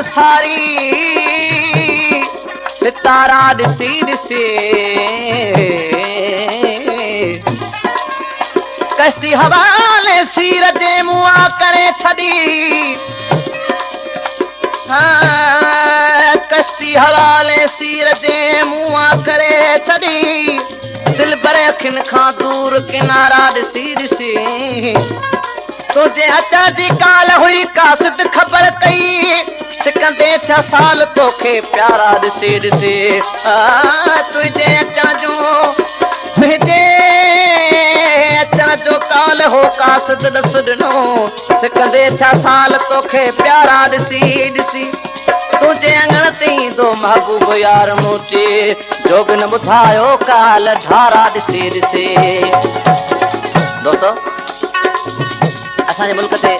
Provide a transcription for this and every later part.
सारी सितारा ॾिसी ॾिसी कश्ती हवाले सीर जे मुआ करे छड़ी कश्ती हवाले सीर जे मुआ करे छड़ी दिल भरे अखियुनि खां दूर किनारा ॾिसी ॾिसी तुझे अचा जी काल हुई कासिद ख़बर कई सिकंदे 6 साल तोखे प्यारा ॾिसी ॾिसी तुझे अचा जो मुंहिंजे अचा जो काल हो कासिद ॾस ॾिनो सिकंदे 6 साल तोखे प्यारा ॾिसी ॾिसी तुझे अंगण ते ईंदो महबूब यार मोचे जोग न ॿुधायो काल धारा ॾिसी ॾिसी दोस्तो असांजे मुल्क ते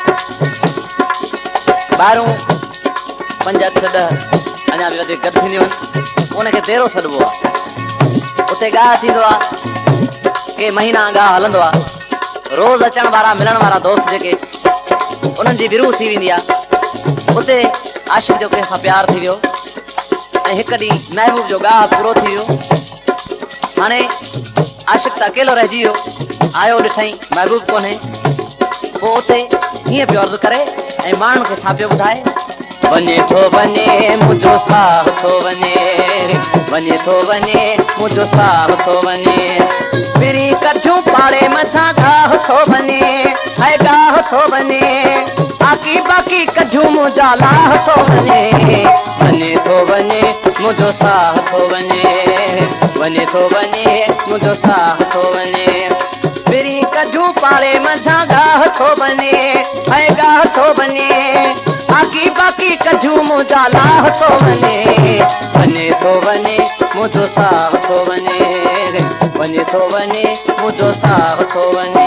ॿाहिरूं 5 8 10 अञा बि वधीक गॾु थींदियूं आहिनि उनखे देरो सॾिबो आहे उते गाह थींदो आहे के महीना गाह हलंदो आहे रोज़ अचण वारा मिलण वारा दोस्त जेके उन्हनि जी विरूह थी वेंदी आहे उते आशिक़ जो कंहिं सां प्यार थी वियो ऐं हिकु ॾींहुं महबूब जो गाह पूरो थी वियो हाणे आशिक़ त अकेलो रहिजी वियो आयो ॾिठईं महबूब कोन्हे पोइ उते हीअं पियो अर्ज़ु करे ऐं माण्हुनि खे छा पियो ॿुधाए वञे थो वञे मुंहिंजो साह थो वञे वञे थो वञे मुंहिंजो साह थो वञे फिरी कठियूं पाड़े मथां गाह थो वञे ऐं गाह थो वञे बाकी बाकी कठियूं मुंहिंजा लाह थो वञे वञे थो वञे मुंहिंजो साह थो वञे वञे थो वञे मुंहिंजो साह थो वञे फिरी कठियूं पाड़े मथां गाह थो वञे ऐं गाह थो वञे बाकी बाकी कठियूं मुंहिंजा लाह थो वञे वञे थो वञे मुंहिंजो साह थो वञे वञे थो वञे मुंहिंजो साह थो वञे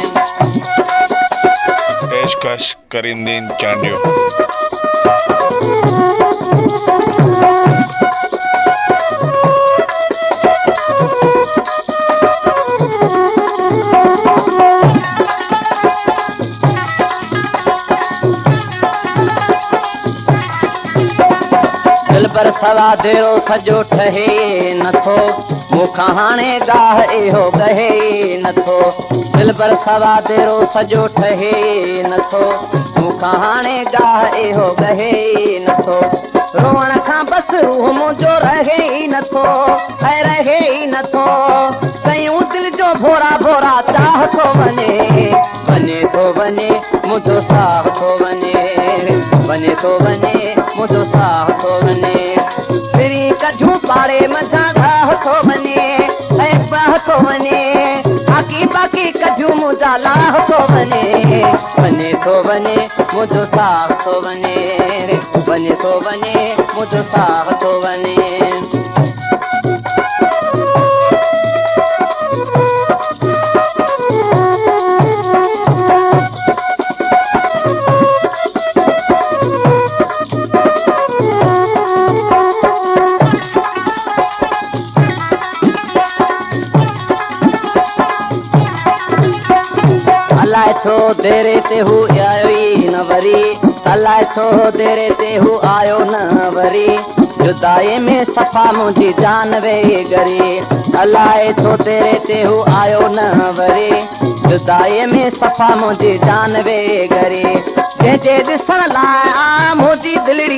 पेशकश करींदीन चांडियो दिल पर सवा देरो सजो ठहे नथो मूंखां हाणे गाह इहो गहे नथो दिल पर सवा देरो सजो ठहे नथो मूंखां हाणे गाह इहो गहे नथो रोअण खां बस रूह मुंहिंजो रहे ई नथो ऐं रहे ई नथो कयूं दिल जो भोरा भोरा चाह थो वञे वञे थो वञे मुंहिंजो साह थो वञे वञे थो वञे मुंहिंजो साह थो वञे फिरी कठियूं पाड़े मथां गाह थो वञे ऐं बाह थो वञे बाकी बाकी कठियूं मुंहिंजा लाह थो वञे वञे थो वञे मुंहिंजो साह थो वञे वञे थो वञे मुंहिंजो साह थो वञे अलाए छो देरे ते हू आयो ई न वरी अलाए छो देरे ते हू आयो न वरी जुदाई में सफ़ा मुंहिंजी जान वे गरी अलाए छो तेरे ते हू आयो न वरी जुदाई में सफ़ा मुंहिंजी जान वे गरी जंहिंजे ॾिसण लाइ मुंहिंजी दिलड़ी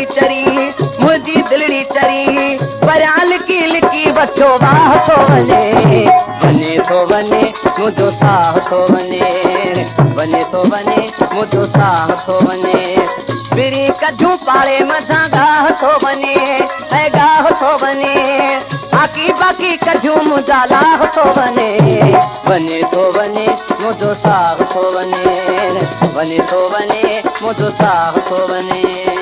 चरी परियां लिकी लिकी बचो वाह थो वञे वञे थो वञे मुंहिंजो साह थो वञे वञे थो वञे मुंहिंजो साह थो वञे फिरी कठियूं पाड़े मथां गाह थो वञे ऐं गाह थो वञे बाकी बाकी कठियूं मुंहिंजा लाह थो वञे वञे थो वञे मुंहिंजो साह थो वञे वञे थो वञे मुंहिंजो साह थो वञे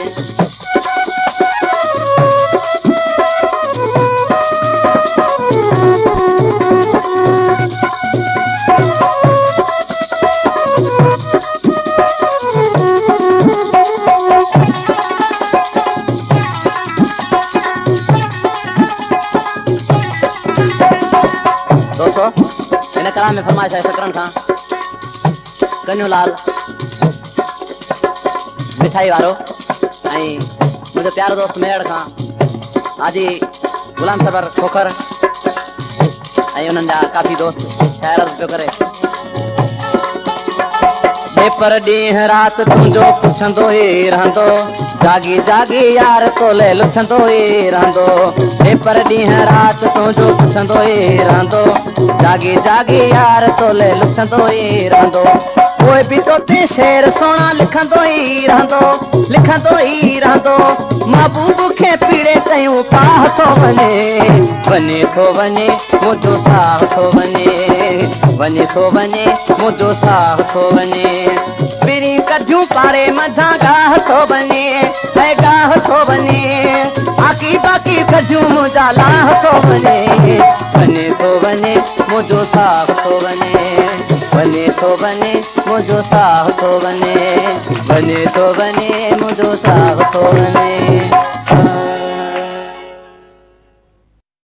इन कलाम में फरमाइश है शकरन खां कन्हू लाल मिठाई वारो ऐं मुझे प्यारे दोस्त मेड़ खां हाजी गुलाम सरवर खोखर ऐं उन्हनि जा काफ़ी दोस्त शायर पियो करे पर ॾींहुं राति तुंहिंजो पुछंदो ई रहंदो जागी जागी यार तोले लुछंदो ई रहंदो पर ॾींहुं राति तुंहिंजो पुछंदो ई रहंदो जागी जागी यार तोले लुछंदो ई रहंदो कोई बि तोते शेर सोना लिखंदो ई रहंदो महबूब खे पीड़े कयूं पाह थो वञे थो वञे मुंहिंजो साह थो वञे थो वञे मुंहिंजो साह थो वञे पिरी कढियूं पारे मझां गाह थो वञे आकी बाकी कढियूं मुंहिंजा लाह थो वञे थो वञे मुंहिंजो साह थो वञे थो वञे मुंहिंजो साह थो वञे थो वञे मुंहिंजो साह थो वञे